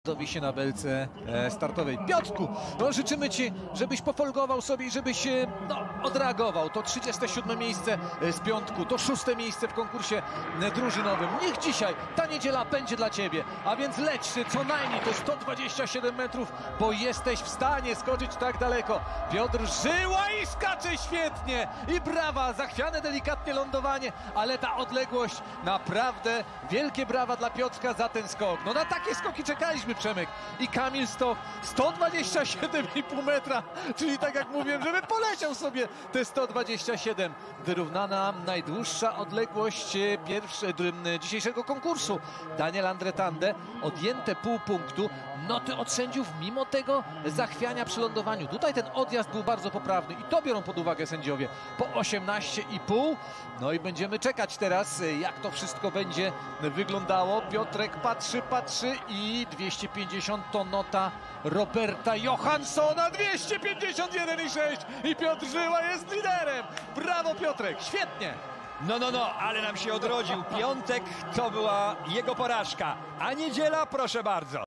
Dowi się na belce startowej. Piotrku, no życzymy Ci, żebyś pofolgował sobie i żebyś odreagował. To 37 miejsce z piątku, to 6 miejsce w konkursie drużynowym. Niech dzisiaj ta niedziela będzie dla Ciebie, a więc leć co najmniej to 127 metrów, bo jesteś w stanie skoczyć tak daleko. Piotr Żyła i skacze świetnie i brawa, zachwiane delikatnie lądowanie, ale ta odległość, naprawdę wielkie brawa dla Piotrka za ten skok. No na takie skoki czekaliśmy, Przemek. I Kamil Stoch 127,5 metra, czyli tak jak mówiłem, żeby poleciał sobie te 127. Wyrównana najdłuższa odległość dzisiejszego konkursu. Daniel Andretande, odjęte pół punktu. Noty od sędziów mimo tego zachwiania przy lądowaniu. Tutaj ten odjazd był bardzo poprawny i to biorą pod uwagę sędziowie. Po 18,5. No i będziemy czekać teraz, jak to wszystko będzie wyglądało. Piotrek patrzy i 250 to nota Roberta Johanssona, 251,6 i Piotr Żyła jest liderem. Brawo Piotrek, świetnie. No, ale nam się odrodził. Piątek to była jego porażka, a niedziela proszę bardzo.